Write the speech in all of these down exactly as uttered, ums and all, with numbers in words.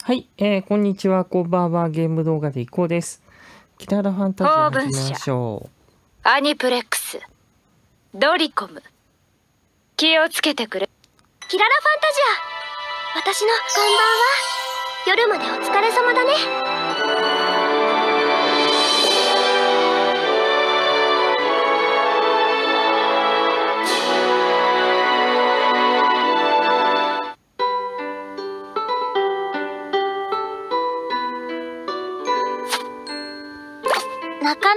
はい、えー、こんにちは、こんばんは。ゲーム動画でいこうです。キララファンタジー始めましょう。 アニプレックスドリコム、気をつけてくれ。 キララファンタジア、私のこんばんは。夜までお疲れ様だね。中野、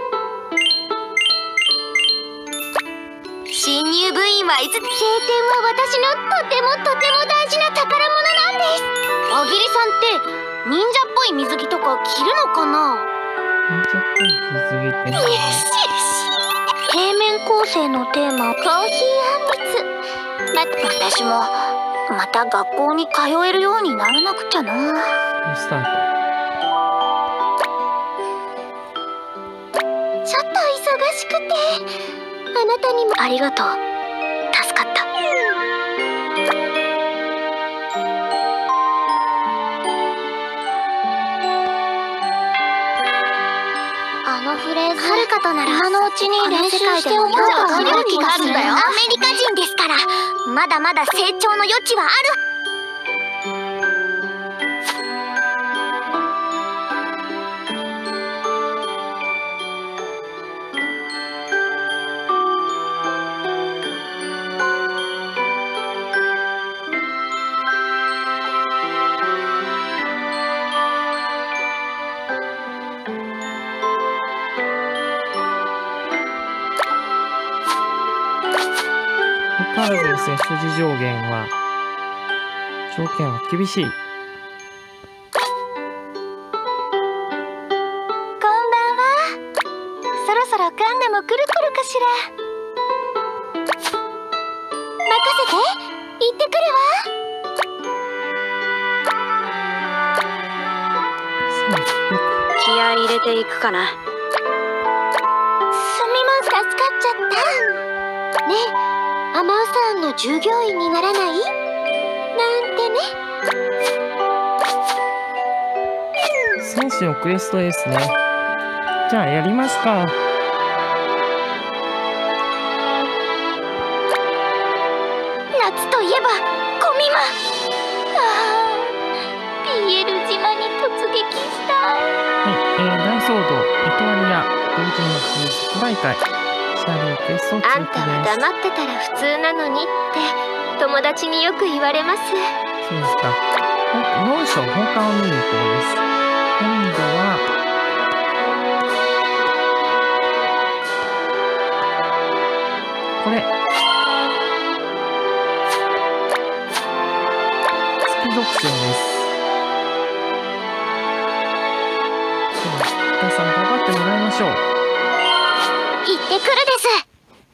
新入部員はいつ。晴天は私のとてもとても大事な宝物なんです。あぎりさんって忍者っぽい水着とか着るのかな。 忍者っぽい水着って何？ 平面構成のテーマ、コーヒーあんみつ。ま、私もまた学校に通えるようにならなくちゃな。 スタート。 ちょっと忙しくて、あなたにもありがとう。助かった。あのフレーズ、はるかとなら今のうちに練習しておくとわかる気がするんだよ。アメリカ人ですから、まだまだ成長の余地はある。 相変わらずですね、所持上限は、条件は厳しい。 こんばんは。そろそろガンダム来る頃かしら。任せて、行ってくるわ。 気合い入れていくかな。 すみません、助かっちゃった。ねえ、アマウさんの従業員にならない？なんてね。 戦士のクエストですね。じゃあやりますか。 夏といえばコミマ。ああ、ピエール島に突撃したい。 はい、えー、大騒動、イトアリア、同時に即売会、シャリークエストを通あんたは黙ってたら普通なのにって友達によく言われます。 そうですか。よいしょ、他を見るとです。今度は、これ。月属性です。皆さん頑張ってもらいましょう。 行ってくるです。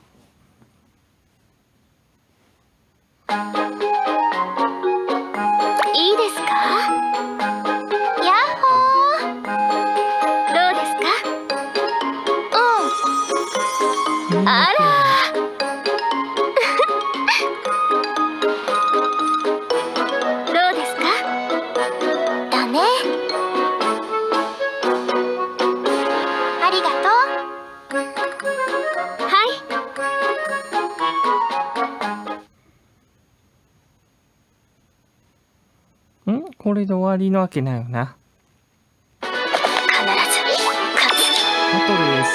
いいですか？やっほー。どうですか？うん。あらどうですか？だね。ありがとう。はい。 ん？これで終わりなわけないよな。 必ず勝つ。 バトルです。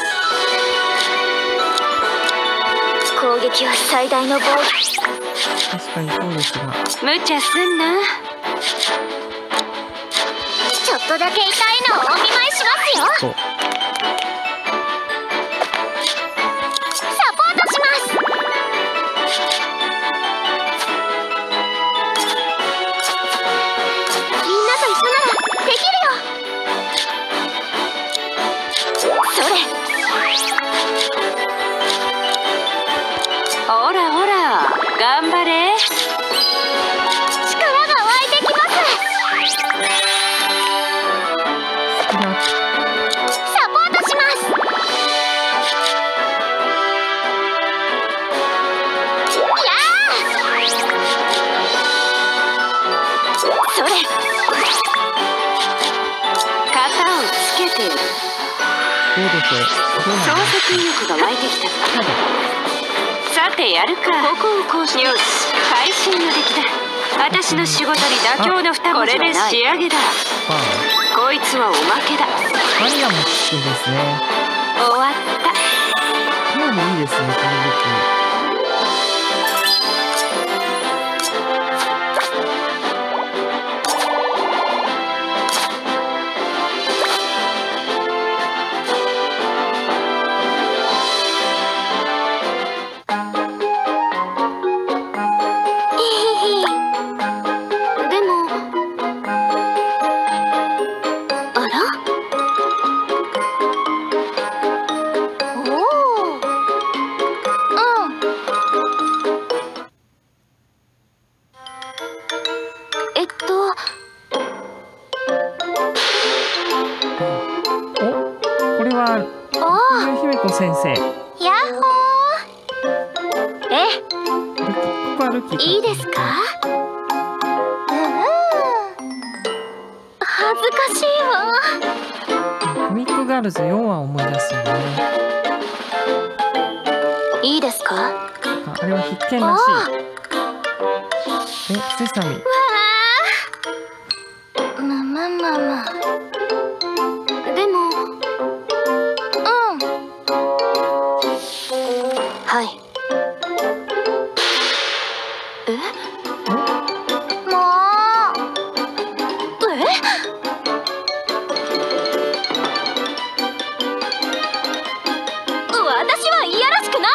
攻撃は最大の防御。 確かにそうですが。 無茶すんな。 ちょっとだけ痛いのをお見舞いしますよ。 そう。 サポートします。みんなと一緒ならできるよ。それ。 ほらほら、頑張れ。 力が湧いてきます。 好きだ。 サポートしている。 どうでしょう。どうな創の？ 作意欲が湧いてきたか。さてやるか。ここをこうして。よし、会心の出来だ。私の仕事に妥協の二文字はない。これで仕上げだ。 あこいつはおまけだ。 あ、マリアもつくんですね。 終わった。 かなりいいですね、この武でも、あら？おお。うん。えっと、 器。お、これはああ、 姫子先生。 ヤッホー。え、 ルキ、ここはルキ。 いいですか？うん。恥ずかしいわ。 コミックガールズよんわを思い出すよね。 いいですか？ あ、あれは必見らしあい。え、セサミ。 わあ。まあまあまあまあ。でも、うん。はい。え？もう。え？私はいやらしくない。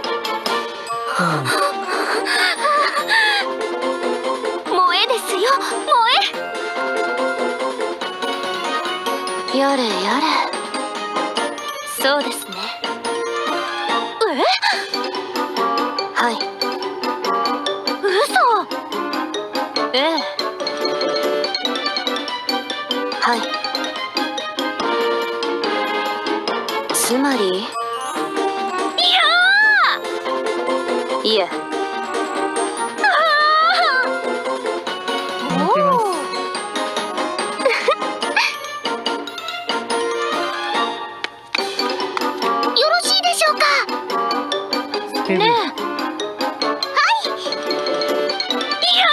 萌えですよ、萌え。やれやれ。そうですね。え？はい。嘘。ええ。はい。つまり。いえ。 泣けます。 よろしいでしょうか。 ステル。 ねえ。はい。いや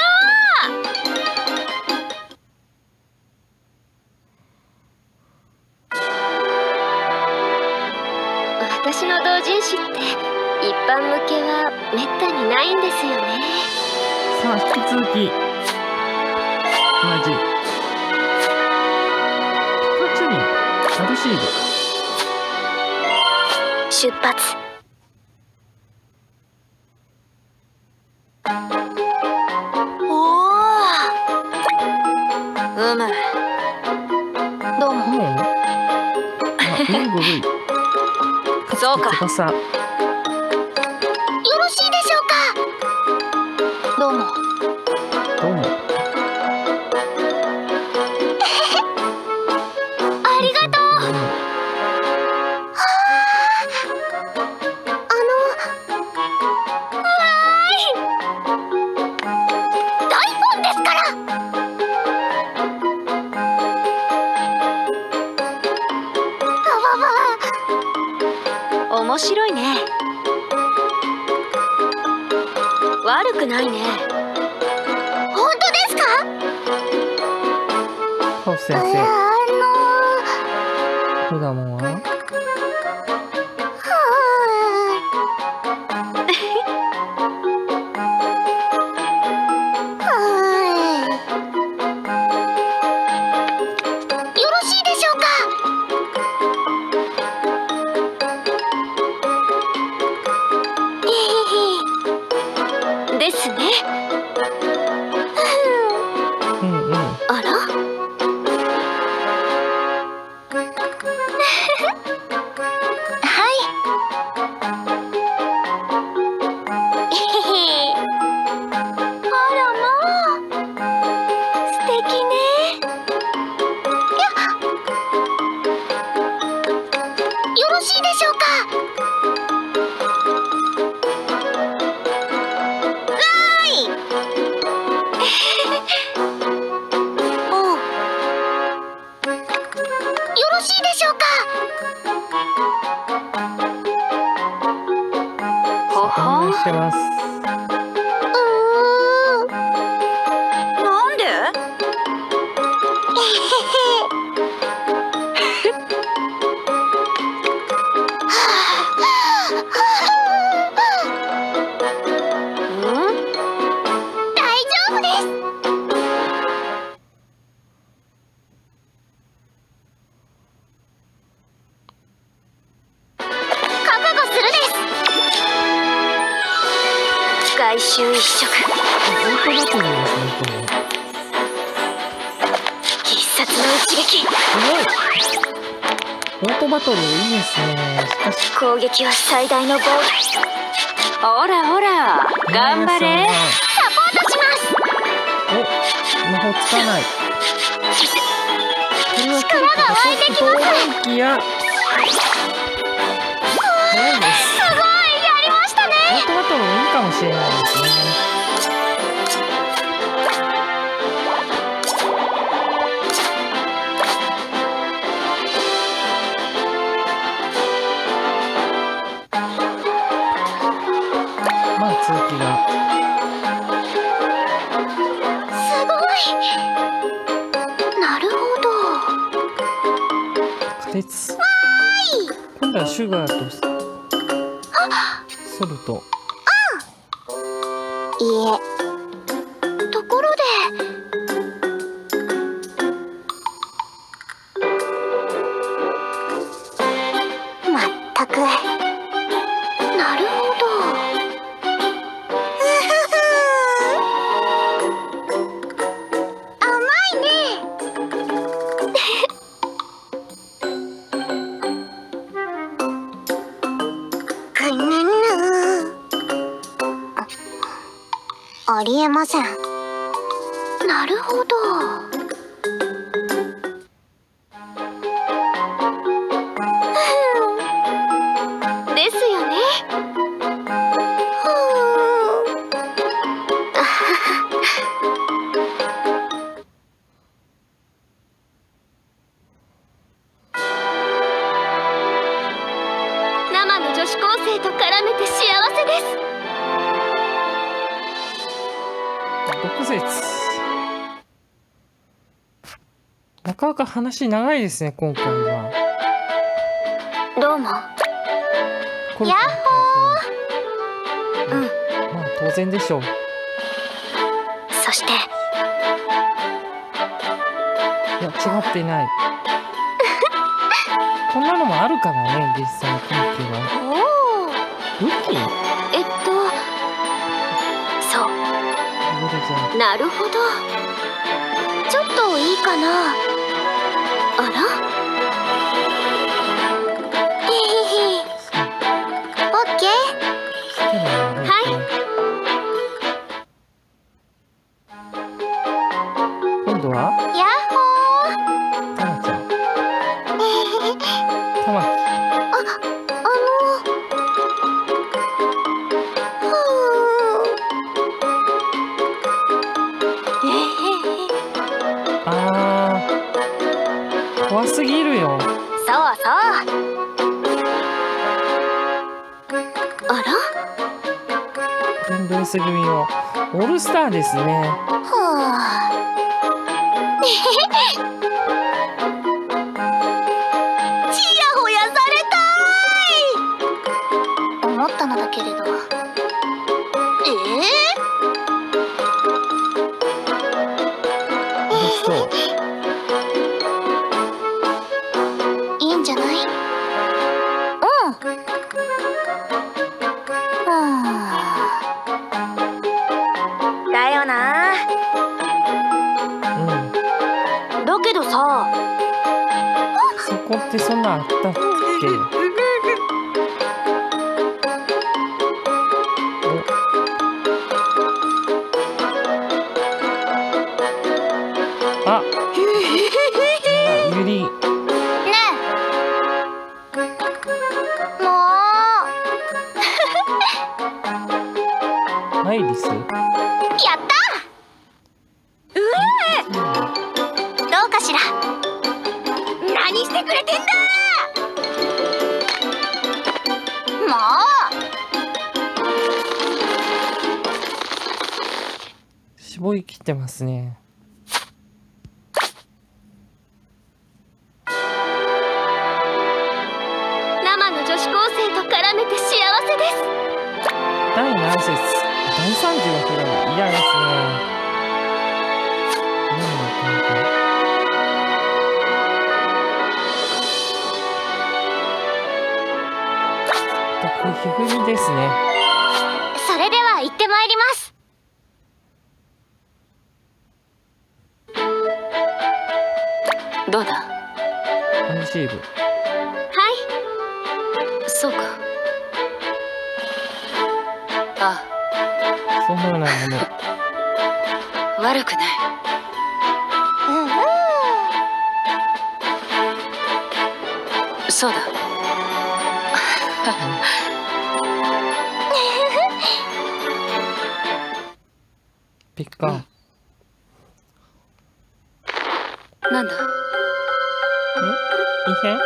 ー。私の同人誌って一般向けはめったにないんですよね。 さあ、引き続き。同じ。ピカチュウにサルシード。 出発。おお。うむ。どうも。 もう。あ、ウンゴルイ。 そうか。 翼。 よろしいでしょうか。どうも。 どうも。 ありがとう。 どうも。 はあ。あの。わーい。大ファンですから。あわわ。 面白いね。悪くないね。 本当ですか？ カオス先あ生。 のどうだもんは。 ー、はーい。はーい。よろしいでしょうか？えへへ。ですね。 うんうん。 あら？はい。えへへ。あらまあ。素敵ね。やっ。よろしいでしょうか？わーい。 応援してます。 なんで？外周一色。 オートバトルですね、これ。 必殺の一撃。 すごい。オートバトルいいですね。しかし攻撃は最大の防御。ほらほら、頑張れ。 サポートします。 お、魔法つかない。 力が湧いてきます。 思いきやそうです。 すごい、やりましたね。 オートバトルいいかもしれないですね。まあ続きがすごい。なるほど。 仮説。今度はシュガーとソルト。 いえ、ところでまったく。なるほど。甘いね。ぐぬぬ。ありえません。なるほど。ですよね。生の女子高生と絡めて幸せです。 毒舌。なかなか話長いですね、今回は。 どうも。 これやっほー。うん。 まあ当然でしょう。 そしていや違ってない。こんなのもあるからね、実際今期は。 おお。 武器？ えっとそう。なるほど。ちょっといいかな。あら？へへへ。オッケー。はい。 今度はやっほー。 タマちゃん。タマキ。 あ、あのあー、怖すぎるよ。 そうそう。あら？ 全部薄組をオールスターですね。 はあ。ちやほやされたーい。思ったのだけれど。え嬉しそう。 ー、いいんじゃない？うん。だよな。 うん。 だけどさ。 そこってそんなあったっけ？あ、ユリ。 ねえ。もう。 アイリス？ やったー。うえー。どうかしら。何してくれてんだー。もう。 絞り切ってますね。 生の女子高生と絡めて幸せです。 だいなな節だいさんじのフラグ嫌ですね。何の展開。これ皮膚ですね。 それでは行ってまいります。 どうだ。 アンシーブ。 はい。 そうか。あそのようなもの。 悪くない。 うんうん。 そうだ。 ピッカー。 なんだ。 ん？異変？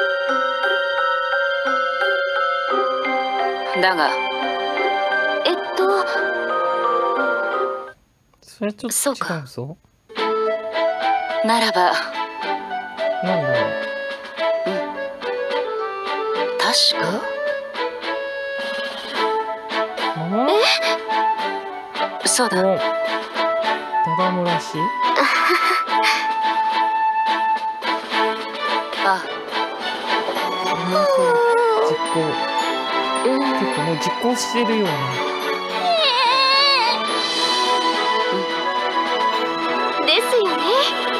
だが。 えっと。 それちょっと違うぞ。 ならば。 なんだろう。 確か。 え？ そうだ。 ただ漏らし？ あ。 もう実行。結構もう実行してるような。 ですよね。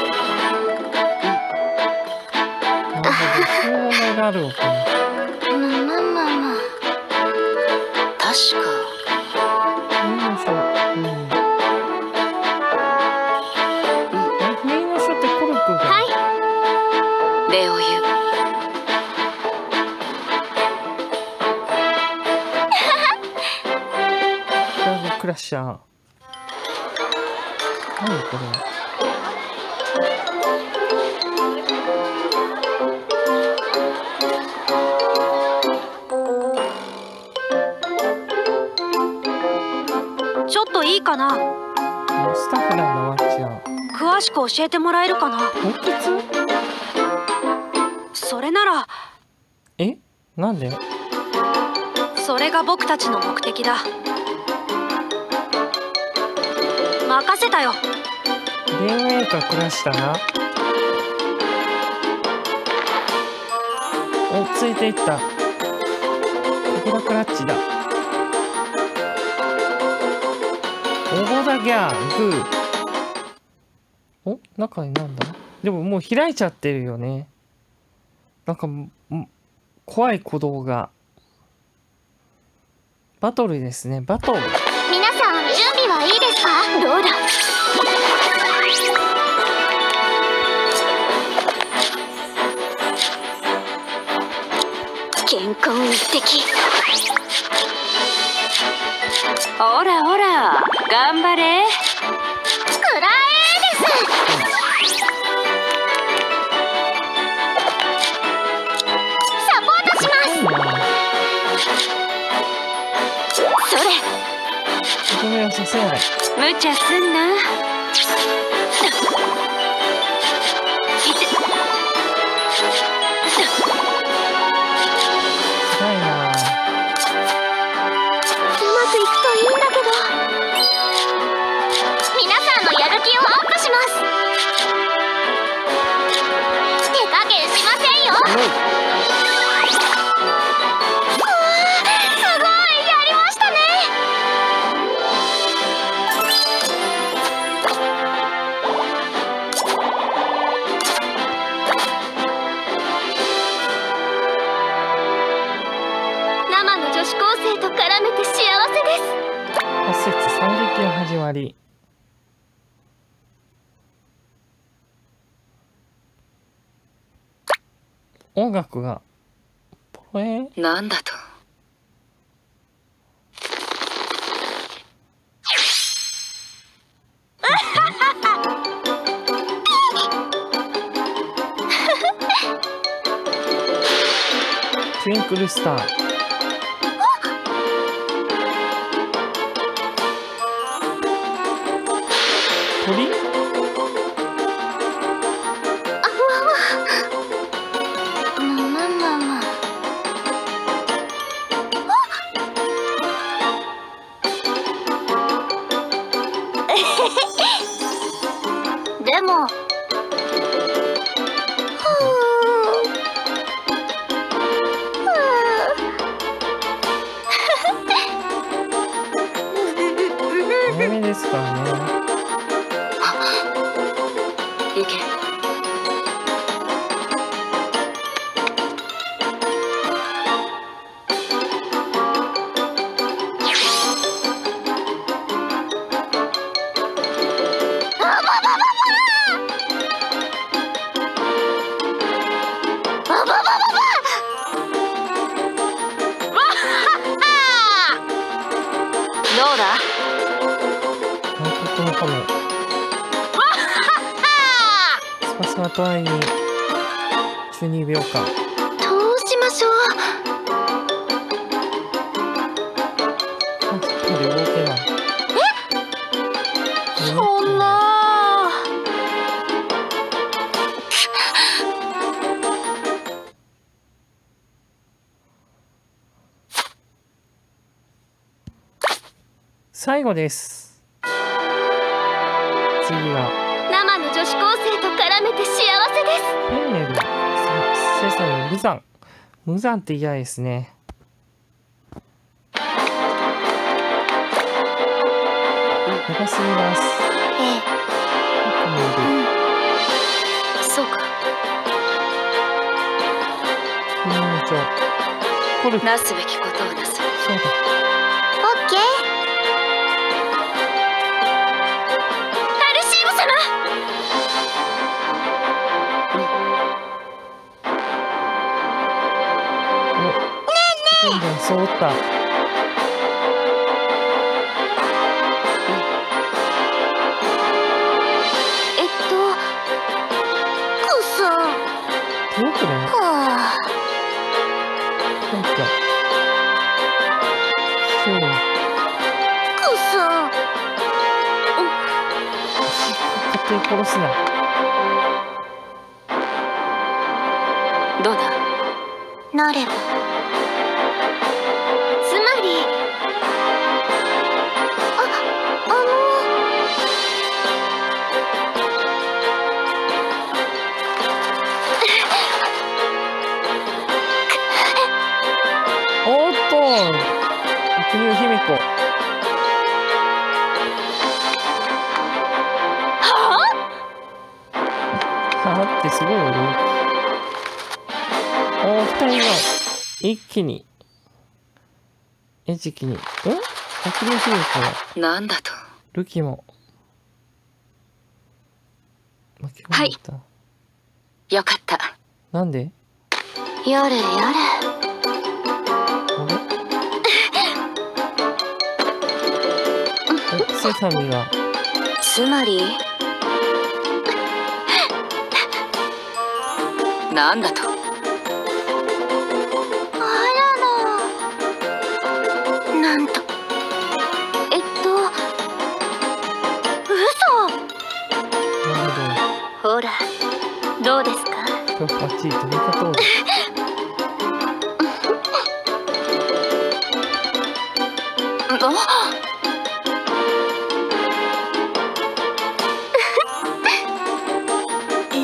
なるほど、そういう問題があるのかな。 まあまあまあまあ。 確か。 不意の書。うん。え、不意の書ってコルクが。 はい。 礼を言う。 フラグクラッシャー。何これ。 ちょっといいかな。 スタッフなんだ、わっちゃん。 詳しく教えてもらえるかな。 補欠？ それなら。 え？なんで？ それが僕たちの目的だ。任せたよ。 ゲームメーカークラッシュだな。お、ついていった。ここがクラッチだ。オゴダギャーグー。お、中になんだ？でももう開いちゃってるよね。なんか怖い鼓動が。バトルですね。バトル。 皆さん準備はいいですか？どうだ。健康一滴。 ほらほら、頑張れ。 くらえです。サポートします。それ。 とめはさせない。 無茶すんな。 辛いな。 うまくいくといいんだけど。皆さんのやる気をアップします。手加減しませんよ。うわー、すごいやりましたね。生の女子高生と絡めて幸せです。 はち節惨劇の始まり。音楽がポエー。 なんだと。 トゥインクルスター。 鳥？ あわわ。まあまあまあまあ。でも、は早めですからね。 行け。どうだ？ 韓国のカメ。スパスパと愛にじゅうにびょうかん。 どうしましょう。 あ、やっぱり動けない。 そんな。 最後です。次は生の女子高生と絡めて幸せです。 フェンネル、セサミ、無惨。無惨って嫌ですね。長すぎます。 ええ。 奥もいる。 そうか。 不眠症。コルク。 なすべきことをなす。 そうだ。 オッケー。アルシーブ様。 お、今度はそうった。 えっと、くさん。 手遅れ？ はなんか。そう。 あ。くさん。 勝手に殺すな。 どうだ？ なれば。つまり。あ、あの。 おーっと国の姫子。 ははあってすごい驚く。おー、二人が一気に餌食に。ん？国の姫子はなんだと？ ルキも巻き込まれた。 よかった。 なんで？ あ。やれやれ。 あれ？え、セサミが。 つまりなんだと？ あらら。なんと。えっと。嘘。 なるほら。どうですか。 ほど。バッチリ飛び方を。 ええ。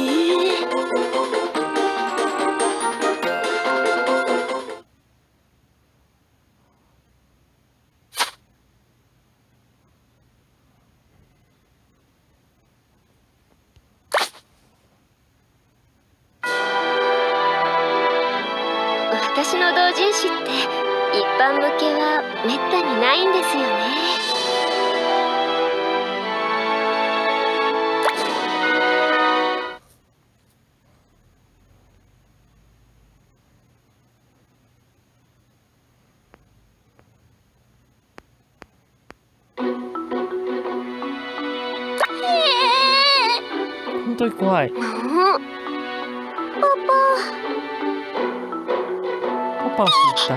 私の同人誌って一般向けはめったにないんですよね。 本当に怖い。 うん、パパパを聞いた？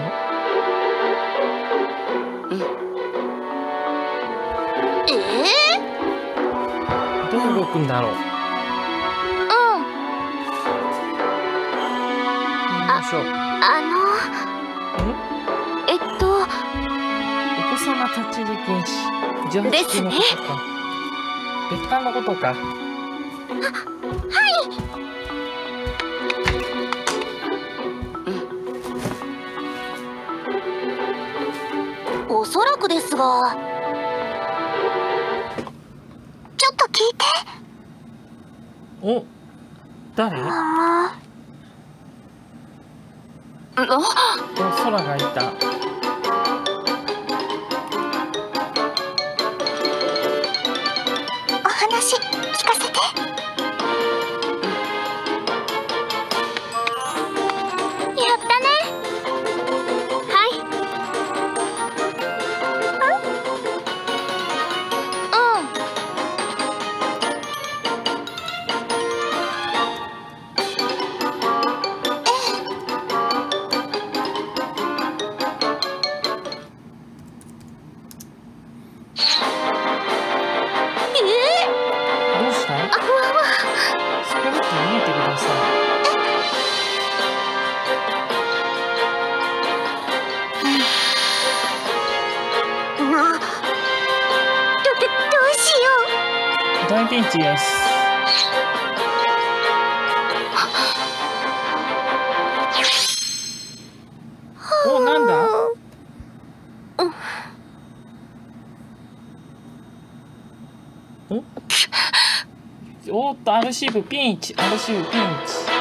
パ。ええ。 う動くんだろう。よいしょ。 あのんえっとお子様立ち入り禁止。じゅうはちきのことか。別館のことか。 おそらくですが、ちょっと聞いて。 お、誰？お、 あの空がいた。 お話聞かせて。やったね。はい。 どうした？スペルって逃げてください。 な、ど、ど、どうしよう。 大ピンチです。お、なんだ？おおっと、アルシーブピンチ、アルシーブピンチ。